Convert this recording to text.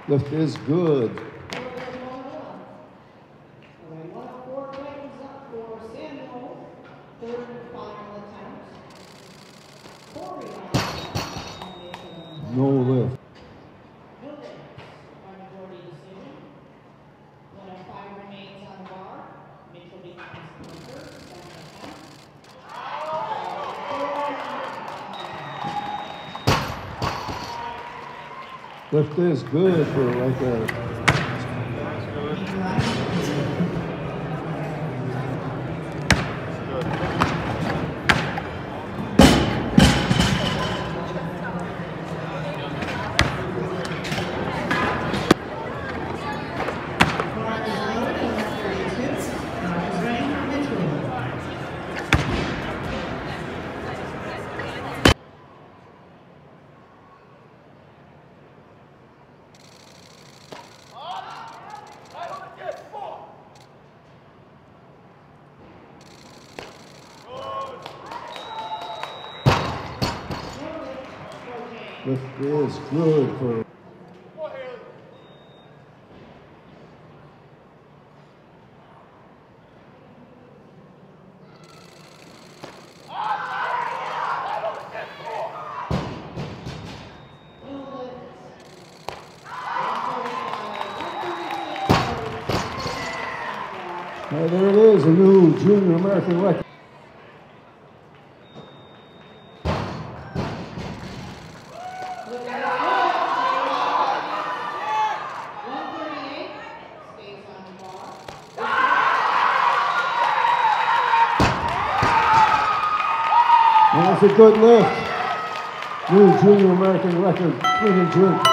Lift is good. No lift. Lift is good for right there. Lift is good for. There it is, a new junior American record. And that's a good lift. New junior American record, clean and jerk.